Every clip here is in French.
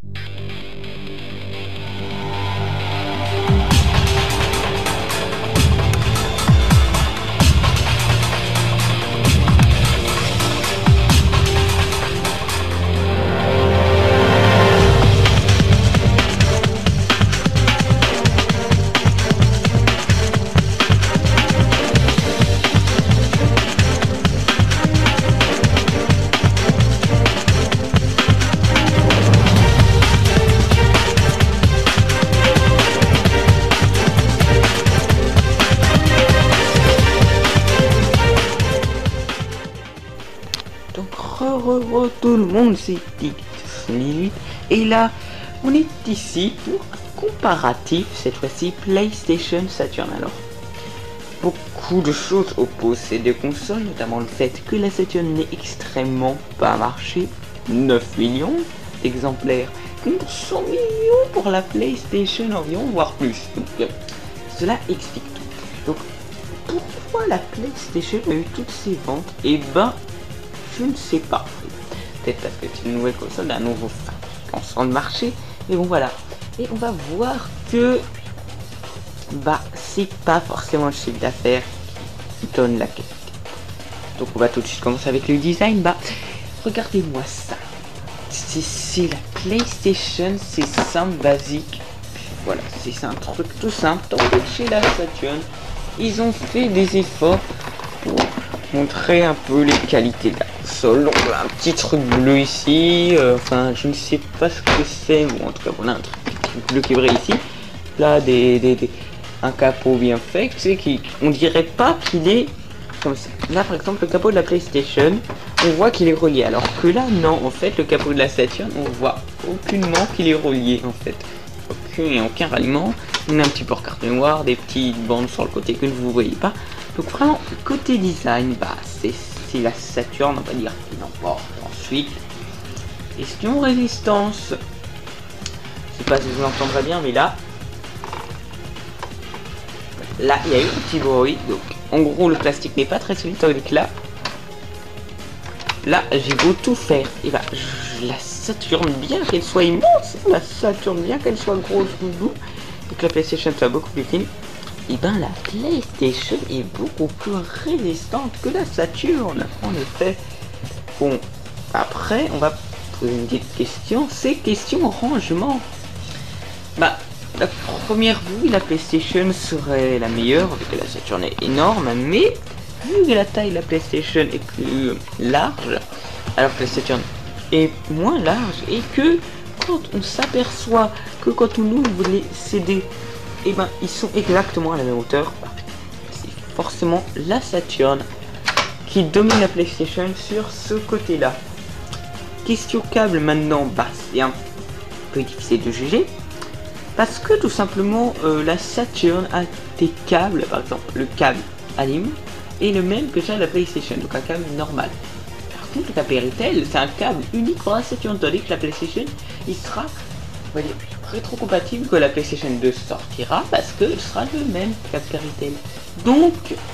Tout le monde, c'est X8 et là on est ici pour un comparatif, cette fois-ci PlayStation Saturn. Alors beaucoup de choses opposent ces deux consoles, notamment le fait que la Saturn n'est extrêmement pas marché, 9 millions d'exemplaires, 100 millions pour la PlayStation environ, voire plus. Donc cela explique tout. Donc pourquoi la PlayStation a eu toutes ces ventes? Et ben je ne sais pas. Peut-être parce que c'est une nouvelle console d'un nouveau fabricant sur le marché. Et bon voilà. Et on va voir que bah c'est pas forcément le chiffre d'affaires qui donne la qualité. Donc on va tout de suite commencer avec le design. Bah regardez-moi ça. C'est la PlayStation, c'est simple, basique. Voilà, c'est un truc tout simple. Tandis que chez la Saturn, ils ont fait des efforts pour montrer un peu les qualités de la console. Donc un petit truc bleu ici, enfin je ne sais pas ce que c'est, ou en tout cas voilà un truc bleu qui est vrai ici. Là un capot bien fait, tu sais, on dirait pas qu'il est comme ça. Là par exemple le capot de la PlayStation, on voit qu'il est relié, alors que là non, en fait le capot de la Saturn, on voit aucunement qu'il est relié en fait. Aucun ralliement. On a un petit port carte mémoire, des petites bandes sur le côté que vous voyez pas. Donc vraiment côté design, bah c'est la Saturn, on va dire qu'il n'emporte. Ensuite, question résistance. Je sais pas si vous l'entendrez bien, mais là il y a eu un petit bruit. Donc en gros le plastique n'est pas très solide, tandis que là j'ai beau tout faire, et bah la Saturn, bien qu'elle soit immense, la Saturn, bien qu'elle soit grosse et que la PlayStation soit beaucoup plus fine, et ben la PlayStation est beaucoup plus résistante que la Saturn, en effet. Bon, après on va poser une petite question, c'est question rangement. Bah la première vue, la PlayStation serait la meilleure, vu que la Saturn est énorme, mais vu que la taille de la PlayStation est plus large, alors que la Saturn est moins large, et que quand on s'aperçoit que quand on ouvre les CD, et ben ils sont exactement à la même hauteur, bah, c'est forcément la Saturn qui domine la PlayStation sur ce côté là. Question câble maintenant, bah c'est un peu difficile de juger, parce que tout simplement la Saturn a des câbles, par exemple le câble ALIM est le même que ça de la PlayStation, donc un câble normal. Par contre, le câble Péritel, c'est un câble unique pour la Saturn, tandis que la PlayStation, il sera, on va dire, rétrocompatible que la PlayStation 2 sortira, parce que ce sera le même câble Péritel. Donc,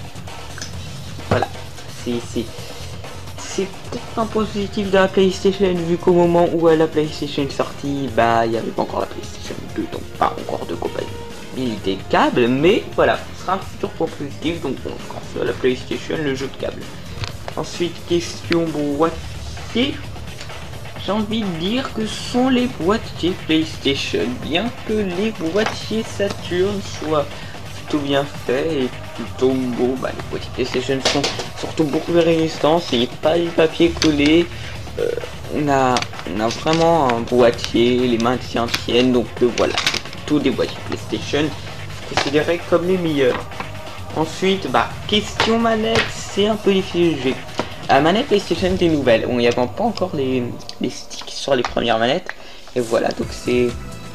voilà, c'est peut-être un positif de la PlayStation, vu qu'au moment où la PlayStation est sortie, bah, il n'y avait pas encore la PlayStation 2, donc pas encore de compatibilité câble, mais voilà, ce sera un futur point positif, donc on pense à la PlayStation, le jeu de câble. Ensuite, question boîtier. J'ai envie de dire que ce sont les boîtiers PlayStation, bien que les boîtiers Saturn soient plutôt bien faits et plutôt beaux, bah, les boîtiers PlayStation sont surtout beaucoup plus résistants, c'est pas du papier collé, on a vraiment un boîtier, les mains tiennent, donc voilà, tous des boîtiers PlayStation considérés comme les meilleurs. Ensuite, bah, question manette, c'est un peu difficile de juger. La manette PlayStation était nouvelle, on n'y avait pas encore les sticks sur les premières manettes, et voilà, donc c'est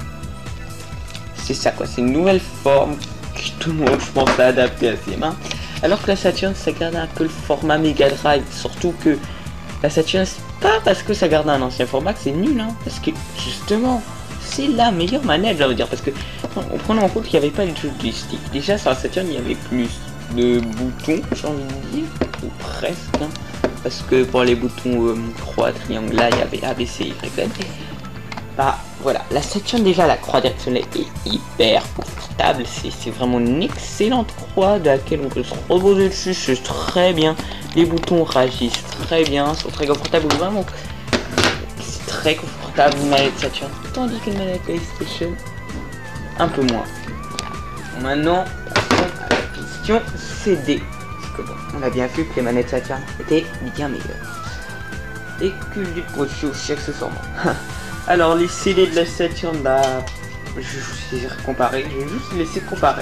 ça quoi, c'est une nouvelle forme que tout le monde, je pense, a adapté à ses mains, alors que la Saturn, ça garde un peu le format Mega Drive, surtout que la Saturn, c'est pas parce que ça garde un ancien format que c'est nul, hein, parce que justement, c'est la meilleure manette, je veux dire, parce que en prenant en compte qu'il n'y avait pas du tout de stick. Déjà sur la Saturn, il y avait plus de boutons, j'ai envie de dire, ou presque, hein, parce que pour les boutons croix, triangle, là, il y avait A, B, C, Y, Z. Bah voilà, la Saturn déjà, la croix directionnelle est hyper confortable, c'est vraiment une excellente croix de laquelle on peut se reposer dessus, c'est très bien, les boutons réagissent très bien, sont très confortables, vraiment, c'est très confortable une manette Saturn, tandis qu'une manette PlayStation, un peu moins. Maintenant, la question CD, parce que bon, on a bien vu que les manettes Saturn étaient bien meilleures. Et que les produits aussi accessoirement. Alors les CD de la Saturn, bah je vais juste comparer, je vais juste laisser comparer.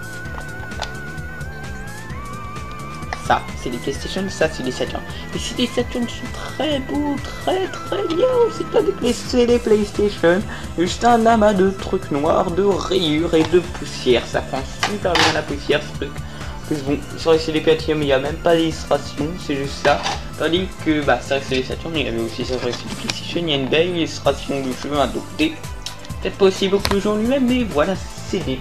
Ça c'est les PlayStation, ça c'est les Saturn. Les CD Saturn sont très beaux, très bien. C'est pas des CD PlayStation, juste un amas de trucs noirs, de rayures et de poussière. Ça prend super bien la poussière ce truc. Plus bon, sur les CD Platinum il n'y a même pas d'illustration, c'est juste ça. Tandis que bah c'est vrai que c'est les Saturn, il y avait aussi ça sur les CD PlayStation, il y a une belle illustration de jeu adopté. Peut-être pas aussi beaucoup de jeux en lui-même, mais voilà, CD.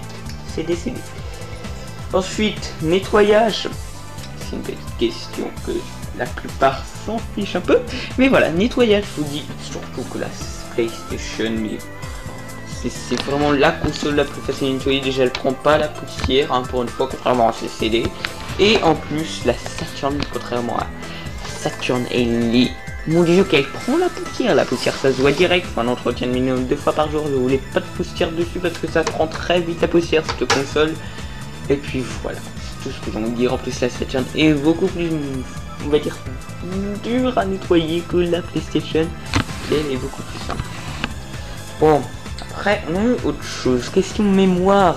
Ensuite, nettoyage. C'est une petite question que la plupart s'en fichent un peu. Mais voilà, nettoyage, je vous dis surtout que la PlayStation, mais c'est vraiment la console la plus facile à nettoyer. Déjà, elle prend pas la poussière, hein, pour une fois, contrairement à ses CD. Et en plus, la Saturn, contrairement à Saturn, elle est... Mon dieu, qu'elle prend la poussière ça se voit direct. Enfin, un entretien de minimum 2 fois par jour, je voulais pas de poussière dessus parce que ça prend très vite la poussière, cette console. Et puis voilà, c'est tout ce que j'ai envie de dire. En plus, la Saturn est beaucoup plus, on va dire, dure à nettoyer que la PlayStation, qui elle est beaucoup plus simple. Bon, après, on a eu autre chose. Question mémoire.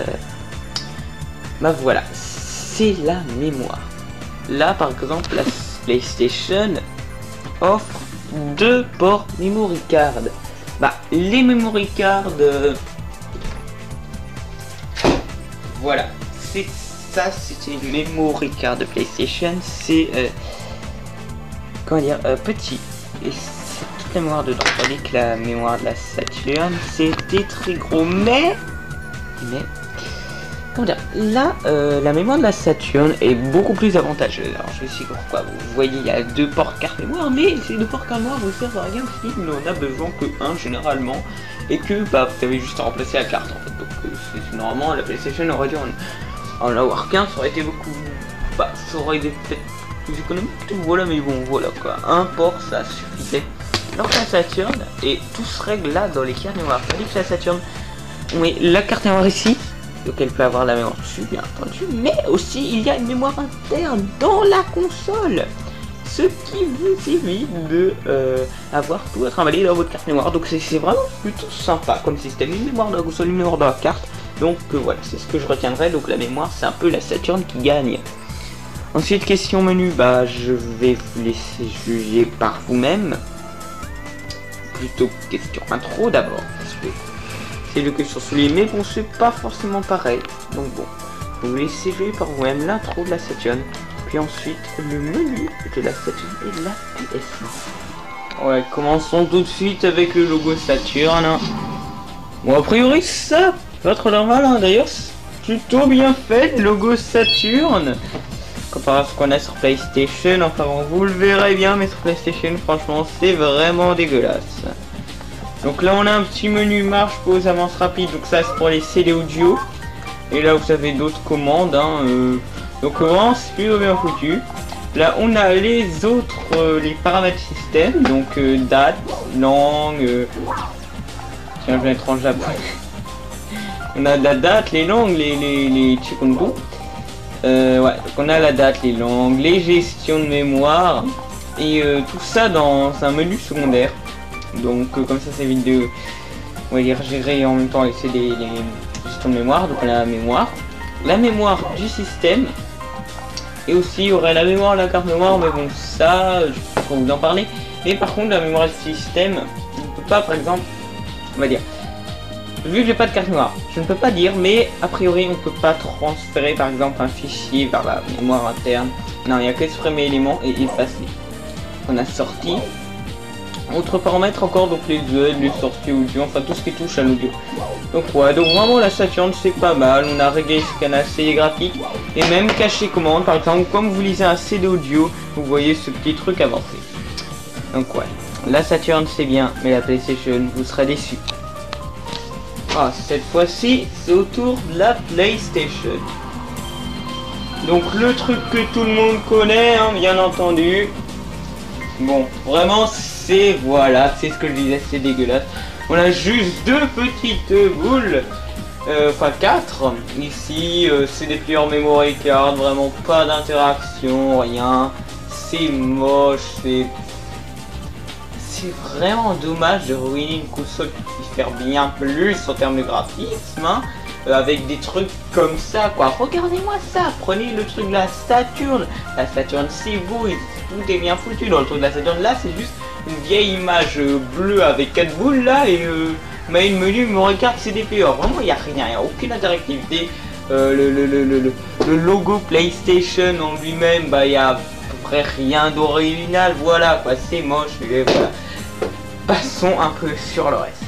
Bah voilà, c'est la mémoire. Là, par exemple, la PlayStation offre 2 ports memory card. Bah, les memory card, voilà, c'est ça, c'était une memory card de PlayStation, c'est comment dire, petit, et c'est toute la mémoire dedans, tandis que la mémoire de la Saturn, c'était très gros, mais comment dire, là, la mémoire de la Saturn est beaucoup plus avantageuse. Alors je sais pourquoi, vous voyez, il y a 2 ports carte mémoire, mais ces 2 ports carte mémoire vous servent à rien si on n'en a besoin que un généralement, et que bah vous avez juste à remplacer la carte en fait. Donc normalement la PlayStation aurait dû en avoir qu'un, ça aurait été beaucoup, bah ça aurait été peut-être plus économique, voilà, mais bon voilà quoi, un port ça suffisait. Alors que la Saturn, et tout se règle là dans les cartes mémoire, tandis que la Saturn, on met la carte mémoire ici, donc elle peut avoir la mémoire dessus bien entendu, mais aussi il y a une mémoire interne dans la console, ce qui vous évite de avoir tout à trimballer dans votre carte mémoire. Donc c'est vraiment plutôt sympa comme système, une mémoire de la console, une mémoire de la carte. Donc voilà, c'est ce que je retiendrai. Donc la mémoire, c'est un peu la Saturn qui gagne. Ensuite, question menu, bah je vais vous laisser juger par vous-même. Plutôt question intro d'abord, parce que c'est le question soulignée, mais bon, c'est pas forcément pareil. Donc bon, vous laissez jouer par vous-même l'intro de la Saturn, puis ensuite le menu de la Saturn et de la PS1. Ouais, commençons tout de suite avec le logo Saturn. Bon, a priori, ça, pas trop normal, hein. D'ailleurs, c'est plutôt bien fait, le logo Saturn. Comparé à ce qu'on a sur PlayStation, enfin bon, vous le verrez bien, mais sur PlayStation, franchement, c'est vraiment dégueulasse. Donc là, on a un petit menu marche, pause, avance rapide, donc ça c'est pour les CD audio. Et là, vous avez d'autres commandes, hein, donc vraiment, c'est plutôt bien foutu. Là, on a les autres, les paramètres système, donc date, langue, tiens, je vais être en japonais. On a la date, les langues, les chikungu. Ouais, donc on a la date, les langues, les gestions de mémoire, et tout ça dans un menu secondaire. Donc comme ça, c'est évite de, on va dire, gérer en même temps les CD, les gestions de mémoire. Donc on a la mémoire du système, et aussi il y aurait la mémoire de la carte mémoire, mais bon, ça, je peux pas vous en parler. Mais par contre, la mémoire du système, on ne peut pas, par exemple, on va dire, vu que j'ai pas de carte mémoire, je ne peux pas dire, mais a priori on peut pas transférer par exemple un fichier vers la mémoire interne. Non, il n'y a que supprimer l'élément et effacer. On a sorti. Autre paramètre encore, donc les aides, les sorties audio, enfin tout ce qui touche à l'audio. Donc ouais, donc vraiment la Saturn c'est pas mal. On a réglé ce qu'on a CD graphique et même caché commande. Par exemple, comme vous lisez un CD audio, vous voyez ce petit truc avancé. Donc ouais. La Saturn c'est bien, mais la PlayStation, vous serez déçus. Ah, cette fois-ci, c'est au tour de la PlayStation. Donc le truc que tout le monde connaît, hein, bien entendu. Bon, vraiment, c'est, voilà, c'est ce que je disais, c'est dégueulasse. On a juste deux petites boules, enfin 4. Ici, c'est des plieurs memory card, vraiment pas d'interaction, rien. C'est moche, c'est vraiment dommage de ruiner une console qui puisse faire bien plus en termes de graphisme, hein, avec des trucs comme ça, quoi. Regardez-moi ça, prenez le truc de la Saturn c'est beau, et tout est bien foutu. Dans le truc de la Saturn, là c'est juste une vieille image bleue avec 4 boules là, et main menu me regarde CDPA. Vraiment il n'y a rien, il n'y a aucune interactivité. Le logo PlayStation en lui-même, bah il y a à peu près rien d'original, voilà quoi, c'est moche, et voilà. Passons un peu sur le reste.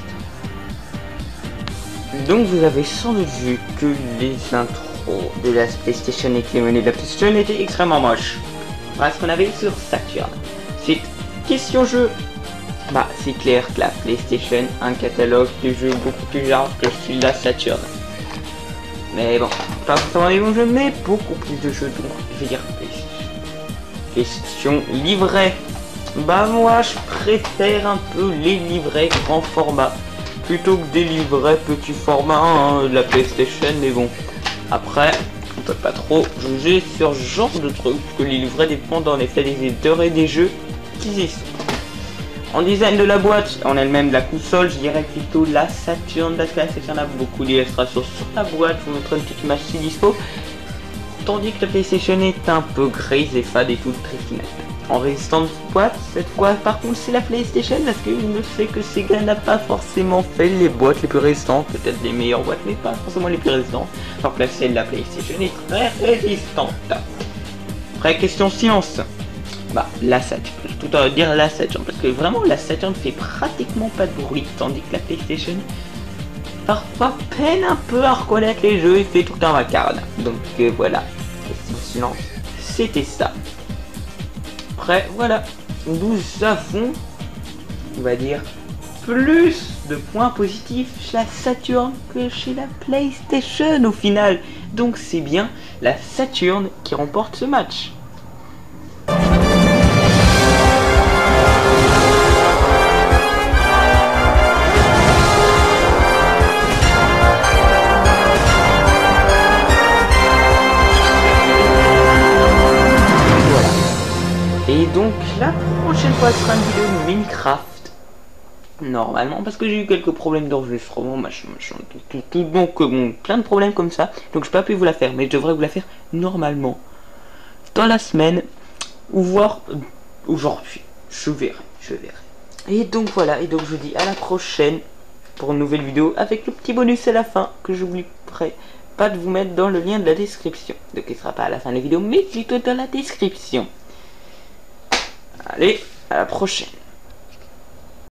Donc vous avez sans doute vu que les intros de la PlayStation et que les menus de la PlayStation étaient extrêmement moches. Voilà ce qu'on avait sur Saturn. C'est question jeu. Bah c'est clair que la PlayStation a un catalogue de jeux beaucoup plus large que celui de la Saturn. Mais bon, pas forcément des bons jeux, mais beaucoup plus de jeux, donc je vais dire question livret. Bah moi je préfère un peu les livrets grand format plutôt que des livrets petit format, hein, de la PlayStation, mais bon, après on peut pas trop juger sur ce genre de truc, parce que les livrets dépendent en effet des éditeurs et des jeux qui existent. En design de la boîte, en elle-même de la console, je dirais plutôt la Saturn, parce que la Saturn a beaucoup d'illustrations sur la boîte, je vous montre une petite image si dispo, tandis que la PlayStation est un peu grise et fade et toute très finale. En résistance boîte, cette fois par contre c'est la PlayStation, parce que je sais que Sega n'a pas forcément fait les boîtes les plus résistantes, peut-être les meilleures boîtes mais pas forcément les plus résistantes, alors que la celle de la PlayStation est très résistante. Après question science, bah la Saturn, tout à dire la Saturn, parce que vraiment la Saturn fait pratiquement pas de bruit, tandis que la PlayStation parfois peine un peu à reconnaître les jeux et fait tout un vacarme. Donc voilà, question silence, c'était ça. Après, voilà, nous avons, on va dire, plus de points positifs chez la Saturn que chez la PlayStation au final. Donc c'est bien la Saturn qui remporte ce match. Et donc la prochaine fois sera une vidéo de Minecraft. Normalement, parce que j'ai eu quelques problèmes d'enregistrement, machin, tout, donc bon, plein de problèmes comme ça. Donc je peux pas pu vous la faire, mais je devrais vous la faire normalement dans la semaine, ou voire aujourd'hui. Je verrai. Et donc voilà, et donc je vous dis à la prochaine pour une nouvelle vidéo avec le petit bonus à la fin que j'oublierai pas de vous mettre dans le lien de la description. Donc il sera pas à la fin de la vidéo, mais plutôt dans la description. Allez, à la prochaine.